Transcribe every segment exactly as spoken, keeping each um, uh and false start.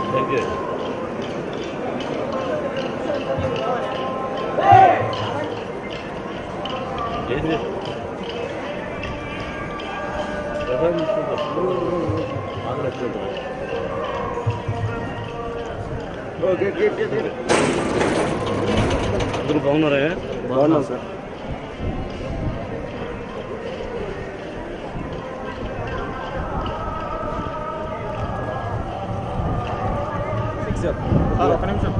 Thank you. ఏంటి అందరూ బాగున్నారా? బాగున్నాం సార్. ఒక నిమిషం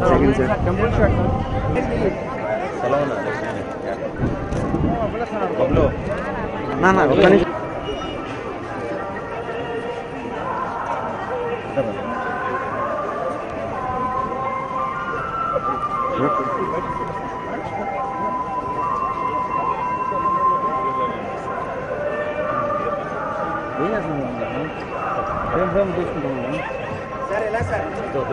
సార్ ఎలా సార్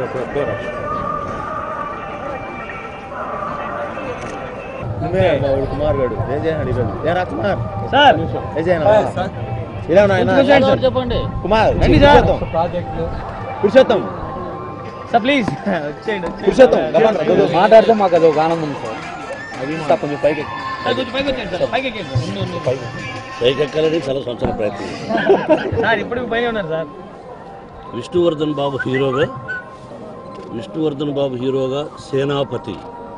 కుమార్ గారు కుమార్ సార్ ఇలా చెప్పండి కుమార్ పురుషోత్తం సార్ ప్లీజ్ వచ్చేయండి పురుషోత్తం మాట్లాడితే మాకు అది ఒక ఆనందం సార్. సార్ కొంచెం పైకి కొంచెం పైకి వచ్చేయండి సార్ పైకి ఎక్కండి పైకి ఎక్కాలని చాలా సంవత్సరాల ప్రయత్నం. సార్ ఇప్పుడు పైన ఉన్నారు సార్. విష్ణువర్ధన్ బాబు హీరోగా విష్ణువర్ధన్ బాబు హీరోగా సేనాపతి,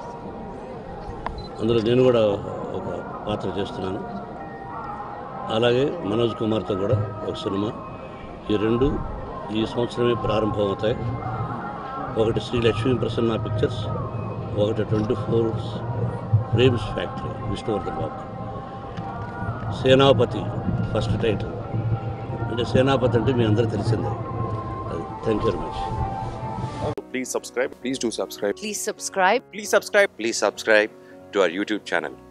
అందులో నేను కూడా ఒక పాత్ర చేస్తున్నాను. అలాగే మనోజ్ కుమార్తో కూడా ఒక సినిమా. ఈ రెండు ఈ సంవత్సరమే ప్రారంభం అవుతాయి. ఒకటి శ్రీ లక్ష్మీ ప్రసన్న పిక్చర్స్, ఒకటి twenty four frames factory Vishnuvardhan Babu. Senapathi first title, అంటే సేనాపతి అంటే మీ అందరూ తెలిసిందే. అది thank you very much. Please subscribe. Please do subscribe. Please subscribe. Please subscribe. Please subscribe to our YouTube channel.